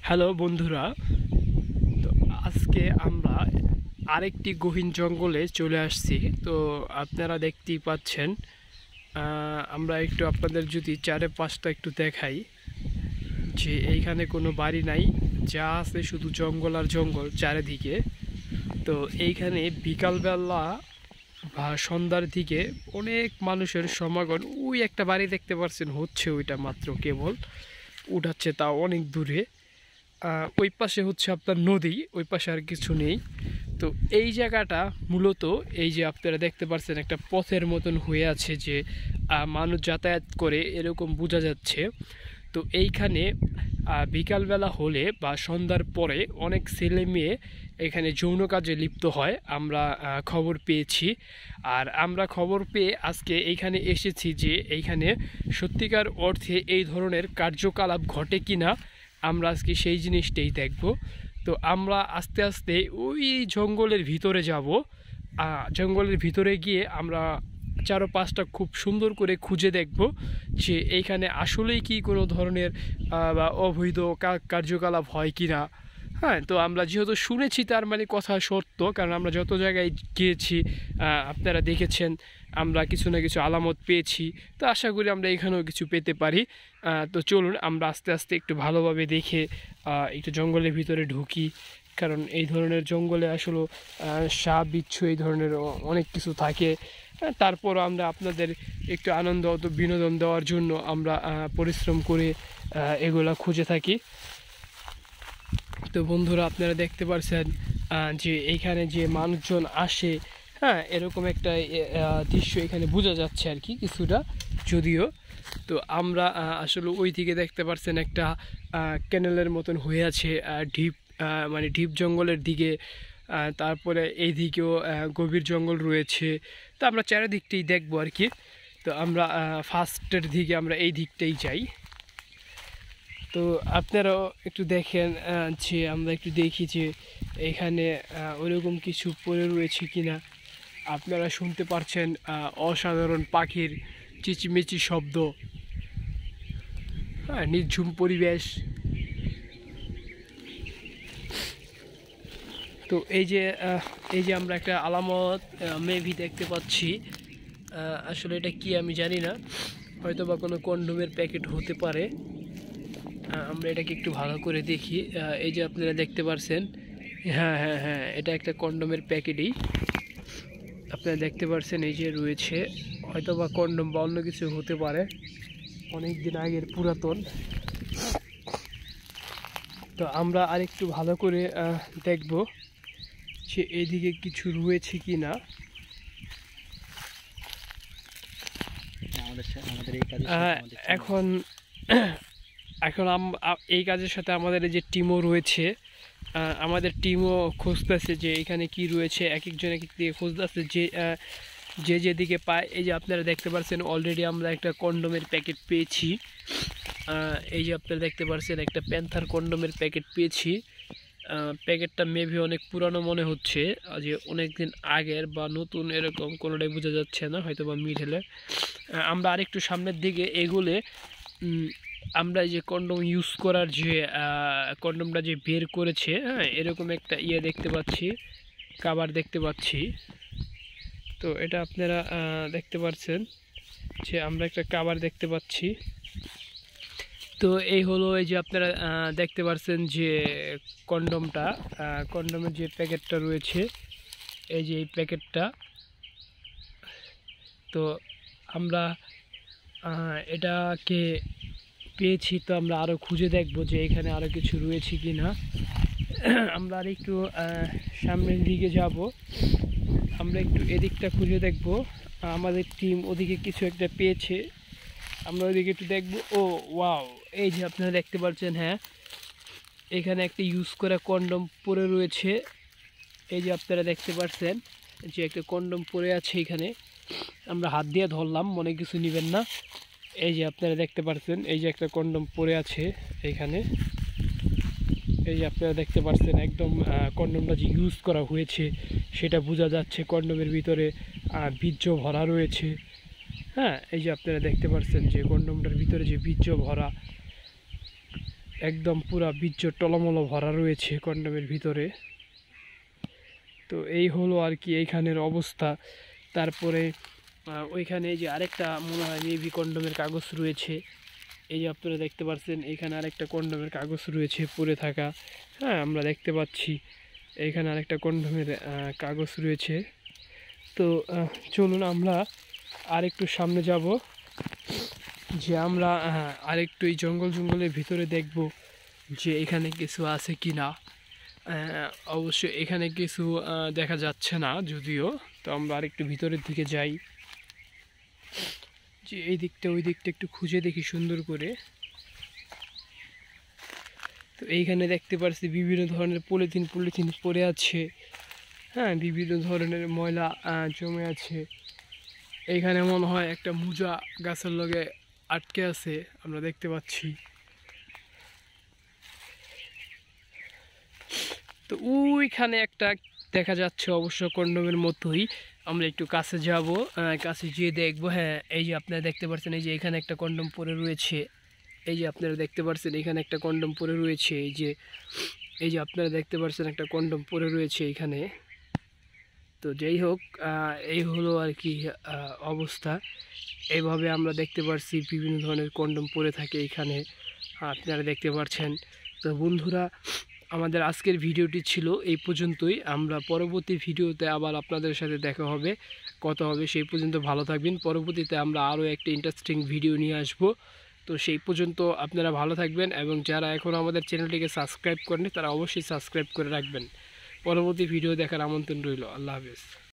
Hello বন্ধুরা, তো আজকে আমরা আরেকটি গহীন জঙ্গলে চলে আসছি। তো আপনারা দেখতেই পাচ্ছেন, আমরা একটু আপনাদের যদি চারপাশটা একটু দেখাই যে এইখানে কোনো বাড়ি নাই, যা আছে শুধু জঙ্গল আর জঙ্গল চারিদিকে। তো এইখানে বিকালবেলা বা সন্ধ্যার দিকে অনেক মানুষের সমাগম। ওই একটা বাড়ি দেখতে পাচ্ছেন, হচ্ছে ওইটা মাত্র কেবল উঠাচ্ছে, তা অনেক দূরে। ওই পাশে হচ্ছে আপনার নদী, ওই পাশে আর কিছু নেই। তো এই জায়গাটা মূলত এই যে আপনারা দেখতে পাচ্ছেন একটা পথের মতন হয়ে আছে, যে মানুষ যাতায়াত করে এরকম বোঝা যাচ্ছে। তো এইখানে বিকালবেলা হলে বা সন্ধ্যার পরে অনেক ছেলে মেয়ে এখানে যৌন কাজে লিপ্ত হয়, আমরা খবর পেয়েছি। আর আমরা খবর পেয়ে আজকে এইখানে এসেছি যে এইখানে সত্যিকার অর্থে এই ধরনের কার্যকলাপ ঘটে কিনা আমরা আজকে সেই জিনিসটাই দেখব। তো আমরা আস্তে আস্তে ওই জঙ্গলের ভিতরে যাব। জঙ্গলের ভিতরে গিয়ে আমরা চারপাশটা খুব সুন্দর করে খুঁজে দেখব যে এইখানে আসলেই কি কোনো ধরনের বা অবৈধ কার্যকলাপ হয় কি না। হ্যাঁ, তো আমরা যেহেতু শুনেছি তার মানে কথা সত্য, কারণ আমরা যত জায়গায় গিয়েছি আপনারা দেখেছেন আমরা কিছু না কিছু আলামত পেয়েছি। তো আশা করি আমরা এখানেও কিছু পেতে পারি। তো চলুন আমরা আস্তে আস্তে একটু ভালোভাবে দেখে একটু জঙ্গলের ভিতরে ঢুকি, কারণ এই ধরনের জঙ্গলে আসলে সাপ বিচ্ছু এই ধরনের অনেক কিছু থাকে। তারপরও আমরা আপনাদের একটু আনন্দ বিনোদন দেওয়ার জন্য আমরা পরিশ্রম করে এগুলা খুঁজে থাকি। তো বন্ধুরা, আপনারা দেখতে পাচ্ছেন যে এইখানে যে মানুষজন আসে, হ্যাঁ, এরকম একটা দৃশ্য এখানে বোঝা যাচ্ছে আর কি কিছুটা যদিও। তো আমরা আসলে ওই দিকে দেখতে পাচ্ছেন একটা ক্যানেলের মতন হয়ে আছে, ঢিপ মানে ঢিপ জঙ্গলের দিকে। তারপরে এই দিকেও গভীর জঙ্গল রয়েছে। তো আমরা চারিদিকটাই দেখবো আর কি। তো আমরা ফার্স্টের দিকে আমরা এই দিকটাই যাই। তো আপনারাও একটু দেখেন যে আমরা একটু দেখি যে এখানে ওরকম কিছু পড়ে রয়েছে কিনা। আপনারা শুনতে পারছেন অসাধারণ পাখির চিচিমিচি শব্দ, হ্যাঁ, নির্ঝুম পরিবেশ। তো এই যে আমরা একটা আলামত মেবি দেখতে পাচ্ছি। আসলে এটা কি আমি জানি না, হয়তো বা কোনো কন্ডোমের প্যাকেট হতে পারে। আমরা এটাকে একটু ভালো করে দেখি। এই যে আপনারা দেখতে পাচ্ছেন, হ্যাঁ হ্যাঁ হ্যাঁ, এটা একটা কন্ডোমের প্যাকেটই আপনারা দেখতে পাচ্ছেন। এই যে রয়েছে, হয়তো বা কন্ডোম বা অন্য কিছু হতে পারে, অনেক দিন আগের পুরাতন। তো আমরা আরেকটু ভালো করে দেখব যে এইদিকে কিছু রয়েছে কি না। এখন এই কাজের সাথে আমাদের এই যে টিমও রয়েছে, আমাদের টিমও খুঁজতেছে যে এখানে কি রয়েছে। এক একজন এক এক দিকে খুঁজতেছে, যে যেদিকে পায়। এই যে আপনারা দেখতে পাচ্ছেন অলরেডি আমরা একটা কন্ডোমের প্যাকেট পেয়েছি। এই যে আপনারা দেখতে পাচ্ছেন একটা প্যান্থার কন্ডোমের প্যাকেট পেয়েছি। প্যাকেটটা মেবি অনেক পুরানো মনে হচ্ছে, যে অনেক দিন আগের বা নতুন এরকম কোনোটাই বোঝা যাচ্ছে না, হয়তো বা মিডলে। আমরা আরেকটু সামনের দিকে এগুলে আমরা যে কন্ডোম ইউজ করার যে কন্ডোমটা যে বের করেছে, হ্যাঁ, এরকম একটা দেখতে পাচ্ছি, কাভার দেখতে পাচ্ছি। তো এটা আপনারা দেখতে পাচ্ছেন যে আমরা একটা কাভার দেখতে পাচ্ছি। তো এই হলো, এই যে আপনারা দেখতে পাচ্ছেন যে কন্ডোমের যে প্যাকেটটা রয়েছে, এই যে এই প্যাকেটটা। তো আমরা এটাকে পেয়েছি, তো আমরা আরও খুঁজে দেখব যে এখানে আরও কিছু রয়েছে কি না। আমরা আর একটু সামনের দিকে যাব, আমরা একটু এদিকটা খুঁজে দেখব। আমাদের টিম ওদিকে কিছু একটা পেয়েছে, আমরা ওইদিকে একটু দেখব। ও ওয়াও, এই যে আপনারা দেখতে পাচ্ছেন, হ্যাঁ, এখানে একটা ইউজ করা কন্ডোম পরে রয়েছে। এই যে আপনারা দেখতে পাচ্ছেন যে একটা কন্ডোম পরে আছে এখানে। আমরা হাত দিয়ে ধরলাম, মনে কিছু নেবেন না। এই যে আপনারা দেখতে পাচ্ছেন, এই যে একটা কন্ডোম পরে আছে এখানে। এই যে আপনারা দেখতে পাচ্ছেন একদম কন্ডোমটা যে ইউজ করা হয়েছে সেটা বোঝা যাচ্ছে। কন্ডোমের ভিতরে বীর্য ভরা রয়েছে, হ্যাঁ। এই যে আপনারা দেখতে পাচ্ছেন যে কন্ডোমটার ভিতরে যে বীর্য ভরা, একদম পুরা বীর্য টলমল ভরা রয়েছে কন্ডমের ভিতরে। তো এই হলো আর কি এইখানের অবস্থা। তারপরে ওইখানে এই যে আরেকটা মনে হয় মেবি কন্ডমের কাগজ রয়েছে। এই যে আপনারা দেখতে পাচ্ছেন এখানে আরেকটা কন্ডমের কাগজ রয়েছে পড়ে থাকা। হ্যাঁ, আমরা দেখতে পাচ্ছি এইখানে আরেকটা কন্ডমের কাগজ রয়েছে। তো চলুন আমরা আরেকটু সামনে যাব, যে আমরা আরেকটু এই জঙ্গলের ভিতরে দেখব যে এখানে কিছু আছে কি না। অবশ্য এখানে কিছু দেখা যাচ্ছে না যদিও। তো আমরা আরেকটু ভিতরের দিকে যাই, যে এই দিকটা ওই দিকটা একটু খুঁজে দেখি সুন্দর করে। তো এইখানে দেখতে পাচ্ছি বিভিন্ন ধরনের পলিথিন পড়ে আছে। হ্যাঁ, বিভিন্ন ধরনের ময়লা জমে আছে। এইখানে মনে হয় একটা মোজা গাছের লগে আটকে আছে, আমরা দেখতে পাচ্ছি। তো ওইখানে একটা দেখা যাচ্ছে অবশ্য কন্ডমের মতোই। আমরা একটু কাছে যাব, কাছে গিয়ে দেখবো। হ্যাঁ, এই যে আপনারা দেখতে পাচ্ছেন এই যে এখানে একটা কন্ডম পরে রয়েছে। এই যে আপনারা দেখতে পাচ্ছেন এখানে একটা কন্ডম পরে রয়েছে। এই যে আপনারা দেখতে পাচ্ছেন একটা কন্ডম পরে রয়েছে এখানে। তো যাই হোক, এই হলো আর কি অবস্থা। এইভাবে আমরা দেখতে পাচ্ছি বিভিন্ন ধরনের কন্ডম পরে থাকে এখানে, আপনারা দেখতে পাচ্ছেন। তো বন্ধুরা, আমাদের আজকের ভিডিওটি ছিল এই পর্যন্তই। আমরা পরবর্তী ভিডিওতে আবার আপনাদের সাথে দেখা হবে, কথা হবে। সেই পর্যন্ত ভালো থাকবেন। পরবর্তীতে আমরা আরও একটা ইন্টারেস্টিং ভিডিও নিয়ে আসব। তো সেই পর্যন্ত আপনারা ভালো থাকবেন, এবং যারা এখনও আমাদের চ্যানেলটিকে সাবস্ক্রাইব করেনি তারা অবশ্যই সাবস্ক্রাইব করে রাখবেন। পরবর্তী ভিডিও দেখার আমন্ত্রণ রইল। আল্লাহ হাফেজ।